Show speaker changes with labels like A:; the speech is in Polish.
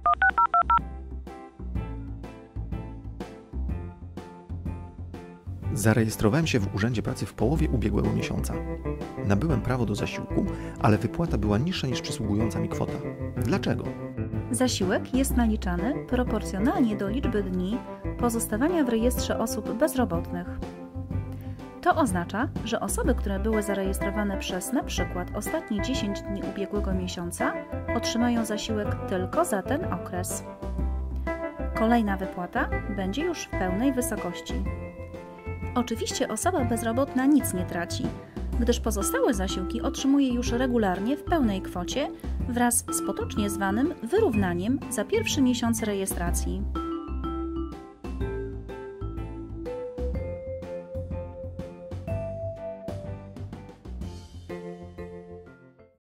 A: Zarejestrowałem się w Urzędzie Pracy w połowie ubiegłego miesiąca. Nabyłem prawo do zasiłku, ale wypłata była niższa niż przysługująca mi kwota. Dlaczego?
B: Zasiłek jest naliczany proporcjonalnie do liczby dni pozostawania w rejestrze osób bezrobotnych. To oznacza, że osoby, które były zarejestrowane przez np. ostatnie 10 dni ubiegłego miesiąca, otrzymają zasiłek tylko za ten okres. Kolejna wypłata będzie już w pełnej wysokości. Oczywiście osoba bezrobotna nic nie traci, gdyż pozostałe zasiłki otrzymuje już regularnie w pełnej kwocie wraz z potocznie zwanym wyrównaniem za pierwszy miesiąc rejestracji.